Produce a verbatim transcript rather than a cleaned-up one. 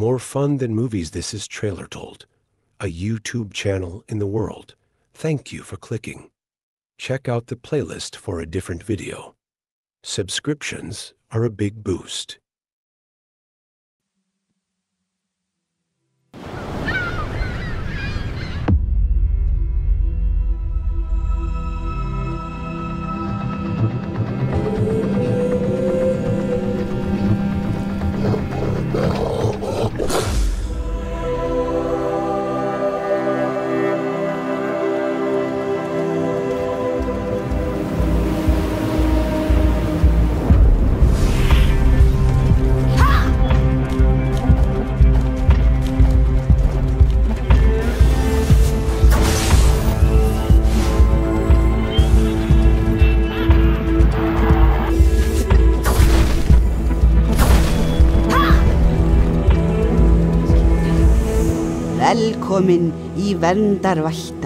More fun than movies, this is TrailerTold, a YouTube channel in the world. Thank you for clicking. Check out the playlist for a different video. Subscriptions are a big boost. Velkomin í verndarvætt.